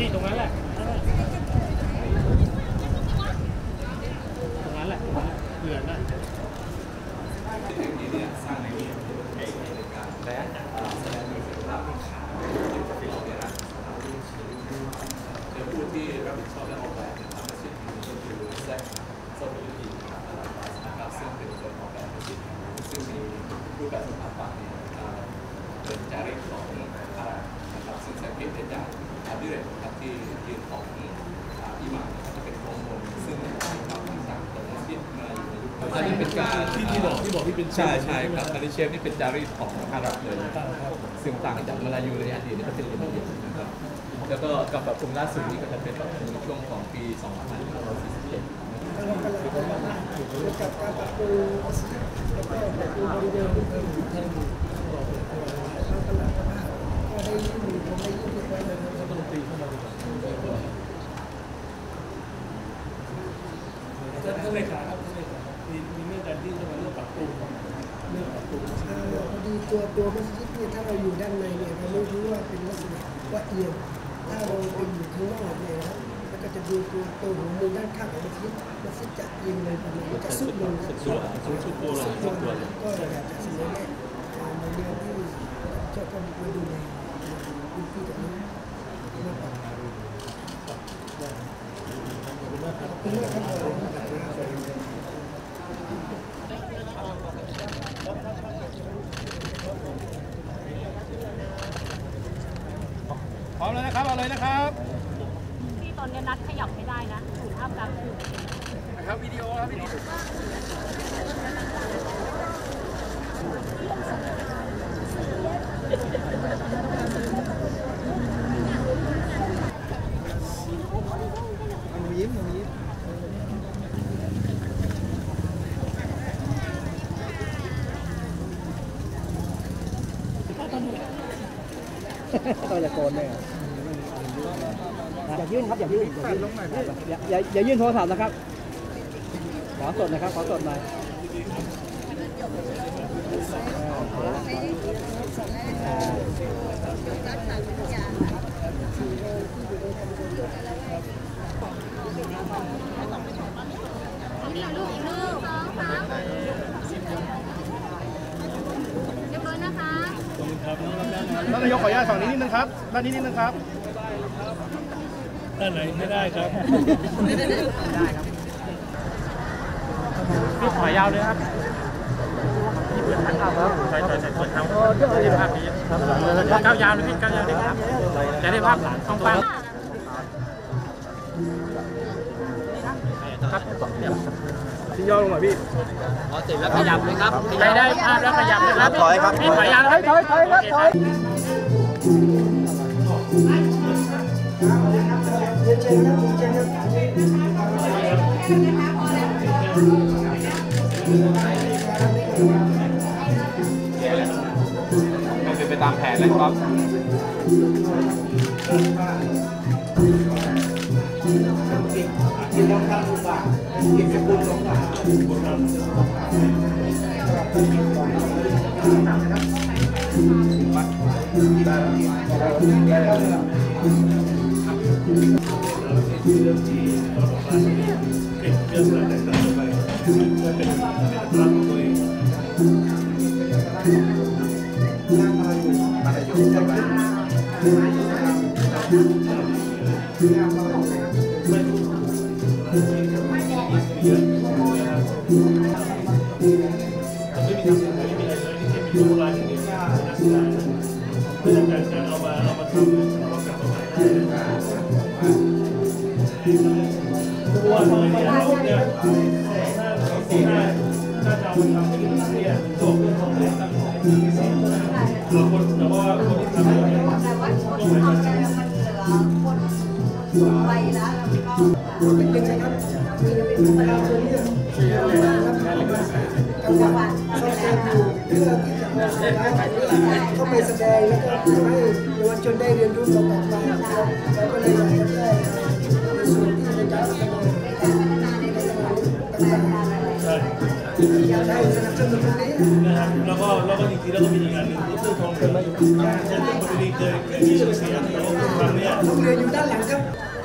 นี่ตรงนั้นแหละเหลือนะเทคโนโลยีเนี่ยสร้างในนี้ในการและแสดงมีคุณภาพที่ขาดที่เราได้รับโดยผู้ที่รับผิดชอบและออกแบบทำสิ่งนี้ก็คือแซคโซลูทีนะครับซึ่งเป็นคนออกแบบสิ่งซึ่งมีรูปแบบสถาปัตย์เป็นจารีตของอารานะครับซึ่งสังเกตได้จากอาบิเรตครับที่ยืนของอิหม่ามจะเป็นของมงซึ่งมีความต่างๆของมัสยิดมาอยู่ในยุคอันนี้เป็นการที่บอกที่เป็นใช่ครับอันนี้เชฟนี่เป็นจารีตของอาหรับเลยซึ่งต่างจากมาลายูในอดีตนี่ก็เป็นอินเดียนะครับแล้วก็กับแบบกลุ่มล่าสุดนี้ก็จะเป็นแบบในช่วงของปี2547 เรากำลังจะจัดการปรับปรุงแล้วก็ปรับปรุงบริเวณที่เป็นเรากำลังจะก็ได้ยื่นผมได้ยื่นไปเลยรัฐมนตรีเข้ามาดูท่านเลขาครับท่านเลขามีเรื่องการยื่นเข้ามาเรื่องปรับปรุงพอดีตัวมัสยิดเนี่ยถ้าเราอยู่ด้านในเนี่ยเราไม่รู้ว่าเป็นลักษณะว่าเอียงถ้าเราเป็นอยู่ข้างนอกเนี่ยแล้วก็จะดูตัวหัวมุมด้านข้างของมัสยิดจะเอียงเลยประมาณจะสุดลงสุดตัวก็อยากจะเสนอแนะในเรื่องที่จะต้องมาดูในพื้นที่ตรงนี้มากกว่าพร้อมแล้วนะครับเอาเลยนะครับที่ตอนนี้นัดขยับไม่ได้นะศูนย์ภาพกลางคืนนะครับวิดีโอครับวิดีโอยิ้มก็จะโกนเลยอย่ายื่นครับอย่ายื่นอย่ายื่นโทรศัพท์นะครับขอสดนะครับขอสดหน่อยท่านนายกขออนุญาตฝั่งนี้นิดนึงครับด้านนี้นิดนึงครับด้านไหนไม่ได้ครับได้ครับพี่ขอยาวเลยครับพี่เปิดทางเข้าครับใช่เปิดทางเข้าได้ภาพนี้ครับก้าวยาวเลยพี่ก้าวยาวเลยครับจะได้ภาพทองฟ้าครับพี่ย่อลงหน่อยพี่พอเสร็จแล้วขยับเลยครับได้ภาพแล้วขยับเลยครับถอยครับพี่ถอยยาวถอยครับถอยไม่เป็นไปตามแผนเลยครับการเอามาทำเอามากลับมาใหม่ได้ตัวเนี่ยถ้าจะเอามาทำเนี่ยจบเรื่องของเรื่องตั้งใจแต่ว่าคนที่ทำเนี่ยต้องเหมือนกันไปแล้วก็เป็นยังไงครับมีเป็นประชาชนเนี่ยจังหวัดซ่อมแซมอยู่เพื่อที่จะเข้าไปแสดงแล้วก็ให้เยาวชนได้เรียนรู้ต่อไปแล้วก็เลยอยากจะได้ในส่วนที่ในการพัฒนาต่างๆได้สนับสนุนตรงนี้นะครับแล้วก็จริงๆแล้วก็มีอีกอันหนึ่งที่ตู้ทองเกิดมาอยู่เช่นคนบุรีเคยมีชื่อเสียงแต่ว่าครั้งนี้โรงเรียนอยู่ด้านหลังครับ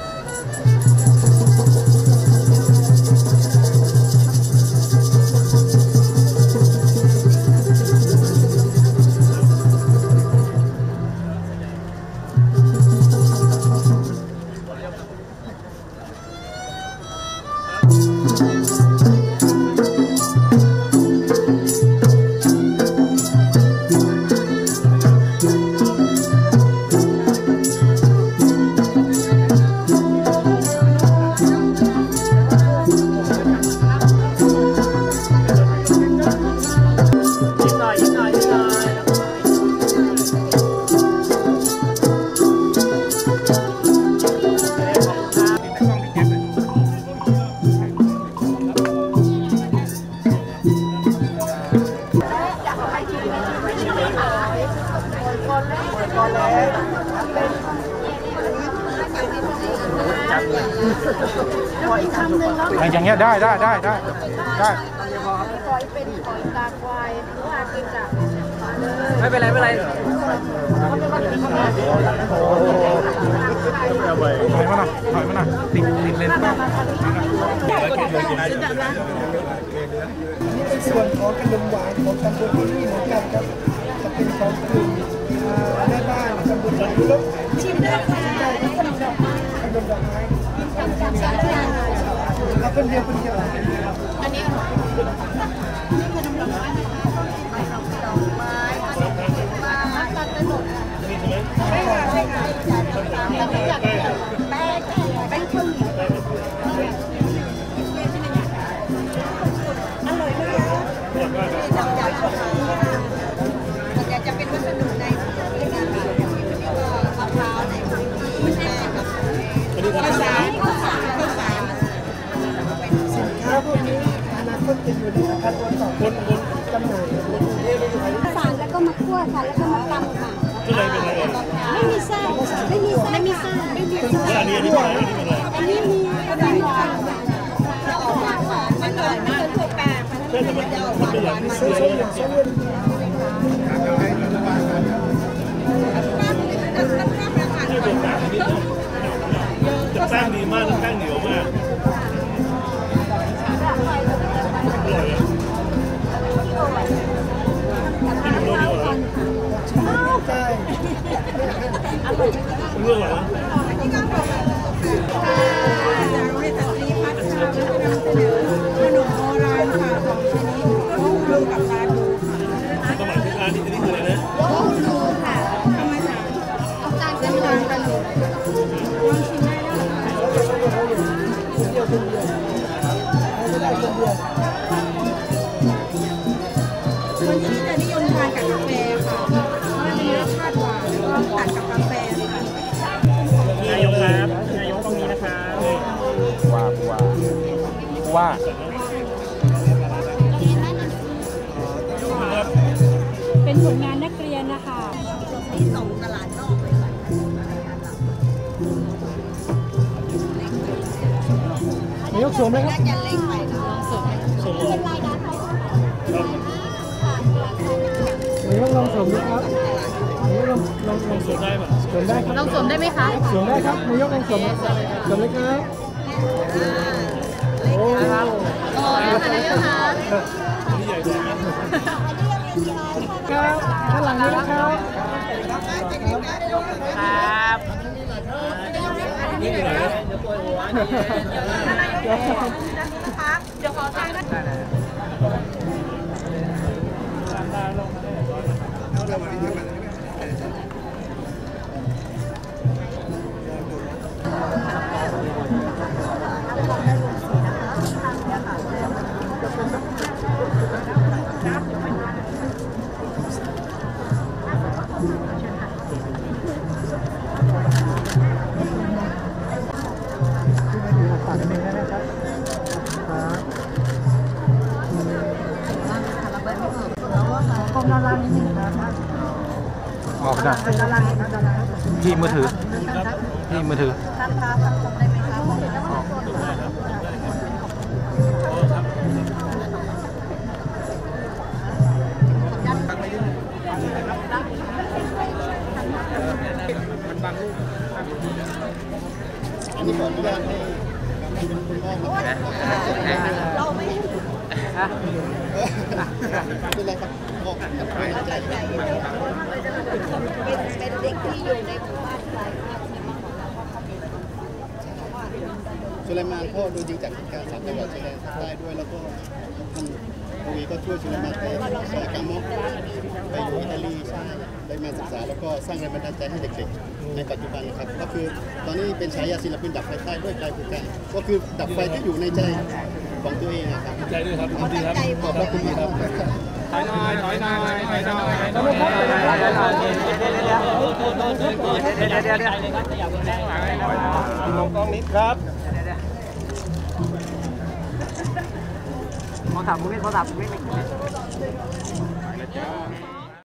อย่างเงี้ยได้ปล่อยเป็นปล่อยตาควายหรือว่ากินจากไม่เป็นไรถอยมาหน่อยติดเลนส์ป่ะนี่เป็นส่วนของขนมหวานของตำบลที่นี่เหมือนกันครับจะเป็นของกลุ่มแม่บ้านตำบลหลวงลุกชิมได้ค่ะขนมดอกไม้เอาเป็นเดียวอันนี้อร่อยนี่ขนมดอกไม้ดอกไม้มาตัดไปหมดไม่ค่ะแต่ไม่อยากแป้งข้าวเหนียวอร่อยมากจับยาอยากจะเป็นวัสดุในเรื่องการอย่างนี้ก็มะพร้าวในพื้นที่ข้าวสารสินค้าพวกนี้อนาคตจะอยู่ในขั้นตอนต่อไปจำหน่ายในกรุงเทพไม่ใช่สารแล้วก็มาคั่วค่ะแล้วก็มาตำค่ะไม่มีไส้ไม่มีไส้อันนี้เป็นอะไรอันนี้มีกระดาษหวานจะออกมาหวานมันเหมือนถั่วแปะมันจะออกหวานมันจะแป้งดีมากแป้งเหนียวมากใช่เรื่องอะไรนะขนมโบราณค่ะของชนิดลูกลูกับปลาดูค่ะสมัยที่ร้านนี้คืออะไรนะลูกลูค่ะทำมาจากเอาจานเป็นจานกันเลยลองชิมได้แล้วคนที่จะนิยมทานกับกาแฟค่ะเพราะมันมีรสชาติหวานแล้วก็ตัดกับกาแฟค่ะนายกครับนายกตรงนี้นะครับว่าเป็นผลงานนักเรียนนะคะที่ส่งตลาดนอกเลยค่ะนายกสวมเลยครับน่าจะเล็กไปนะส่งเป็นลายดาร์เขานายกลองสวมดูครับนายกลองสวมได้ป่ะสวมได้ครับลองสวมได้ไหมคะสวมได้ครับนายกลองสวมเลยครับโอ้นะคะนี่ใหญ่กว่าครับด้านหลังนี้นะครับครับนี่คืออะไรนะเดี๋ยวขอทานนะออกไปได้ที่มือถือที่มือถือท่านคะทำผมได้ไหมคะที่ขออนุญาตให้คุณพ่อมาเราไม่เป็นไรครับพ่อเข้าใจเป็นเด็กที่อยู่ในหมู่บ้านไกลมากแต่มาของเราก็เขาเป็นสุไลมานพ่อดูจริงจากการ3 จังหวัดชายแดนภาคใต้ด้วยแล้วก็ท่านโอวีก็ช่วยสุไลมานไปสอนการมอกไปอยู่อิตาลีใช่ได้มาศึกษาแล้วก็สร้างแรงบันดาลใจให้เด็กๆในปัจจุบันครับก็คือตอนนี้เป็นฉายาศิลปินดับไฟใต้ด้วยปลายภูกันก็คือดับไฟที่อยู่ในใจของตัวเองครับใจด้วยครับดีครับขอบพระคุณครับถอยหน่อยถอยหน่อยถอยหน่อยเดี๋ยวมองกล้องนิดครับโทรศัพท์มึงไม่โทรศัพท์มึงไม่